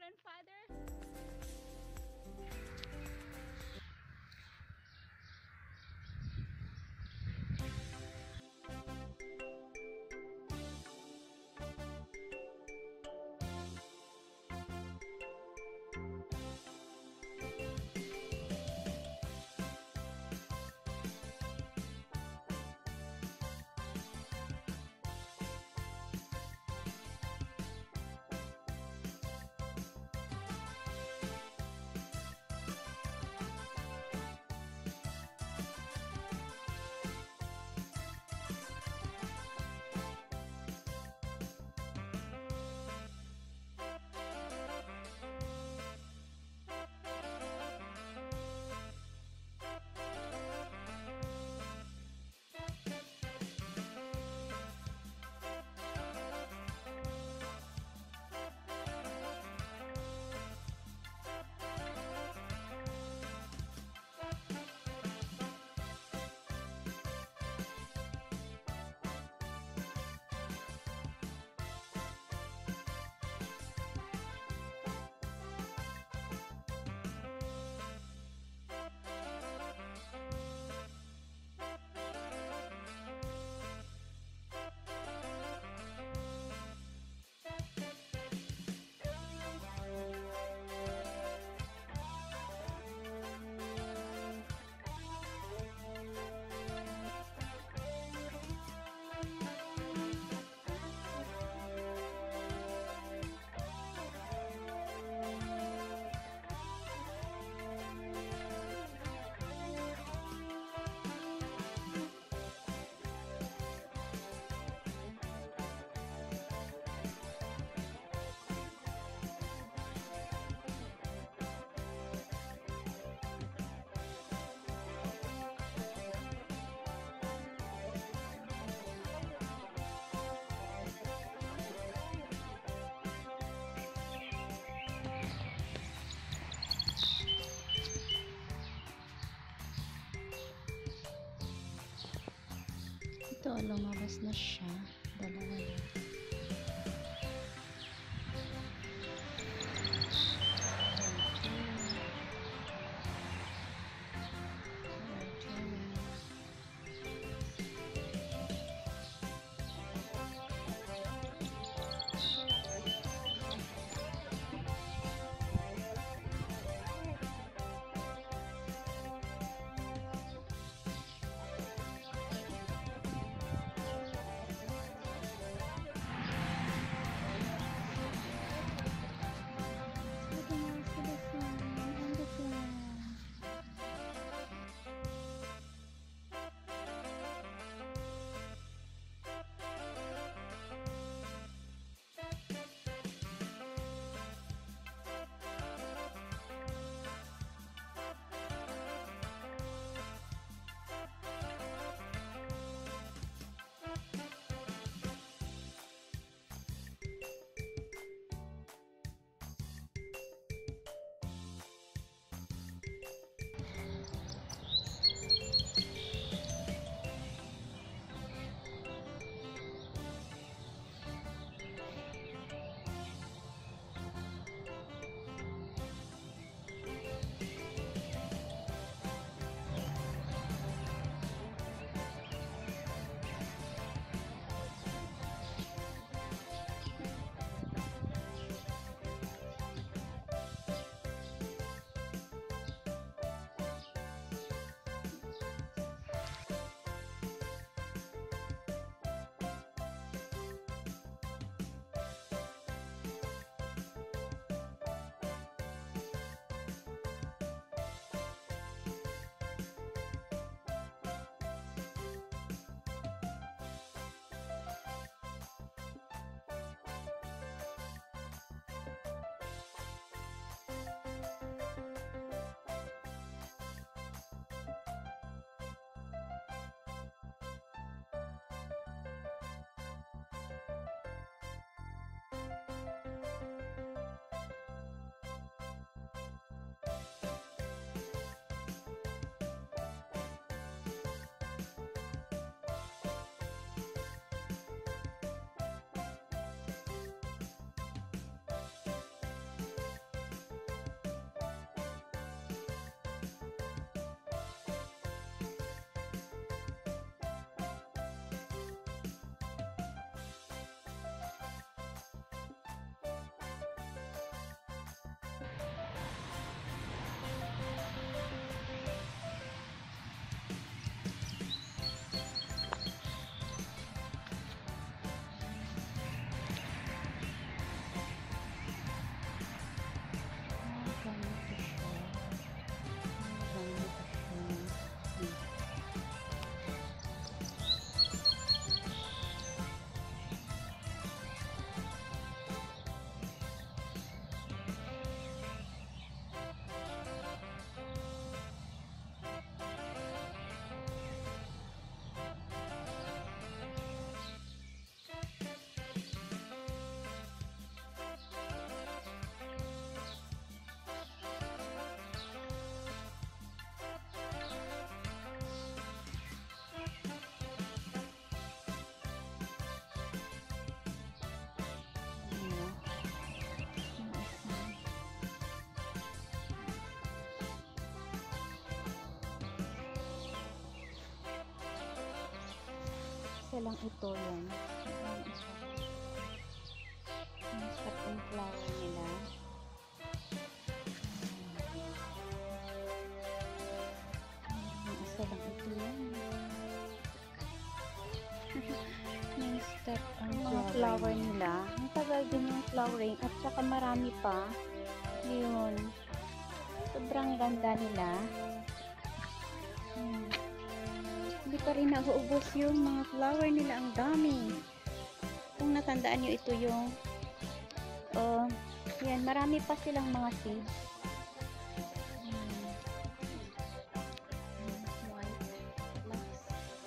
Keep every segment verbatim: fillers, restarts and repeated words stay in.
grandfather? Ito, lumabas na siya. Dalawa na. isa lang ito yan. Yung isa. Yung stop yung flower nila. Yung isa lang ito yan. Yung stop ang mga flower nila. Ang tagal din yung flowering at saka marami pa. Yun. Sobrang ganda nila. Hmm. Hindi pa rin nauubos yung mga flower nila. Ang dami. Kung natandaan nyo, ito yung uh, yan, marami pa silang mga seeds. Hmm. White flowers.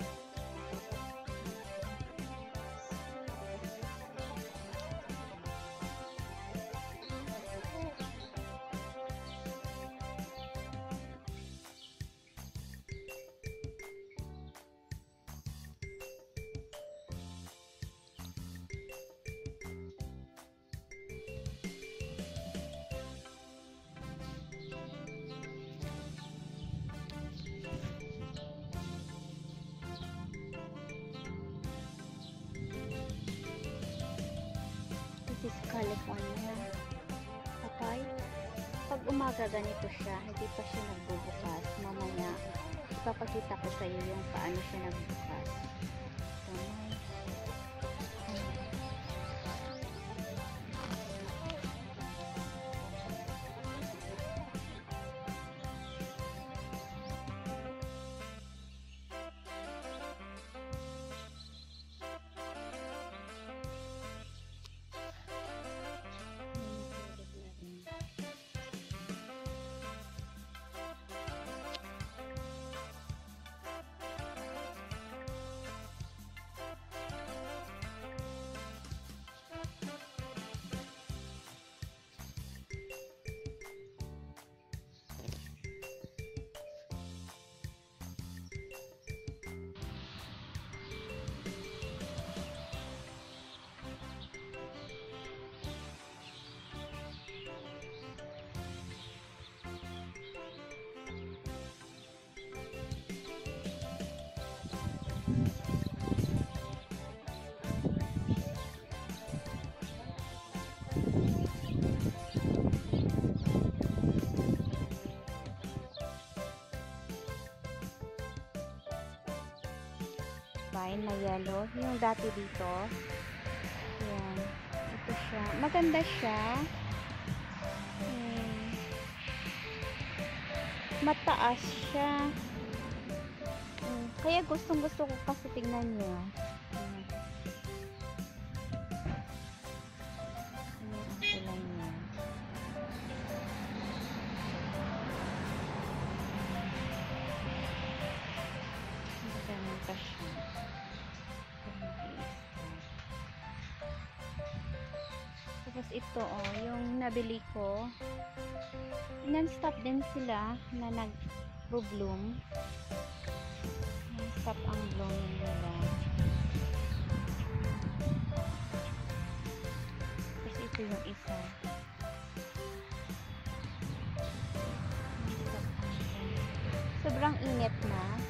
This is California papay. Pag umaga ganito siya, hindi pa siya nagbubukas. Mamaya ipapakita ko sa iyo yung paano siya nagbukas. Vine na yellow. Yung dati dito. Yan. Ito siya. Maganda siya. Hmm. Mataas siya. Hmm. Kaya gustong gusto ko kasi tingnan nyo. Hmm. Ayan ang sila niya. Ganun pa siya. Tapos ito oh, yung nabili ko. Non-stop din sila na nag-bloom. Non-stop ang blooming nila. Tapos ito yung isa. Sobrang init na.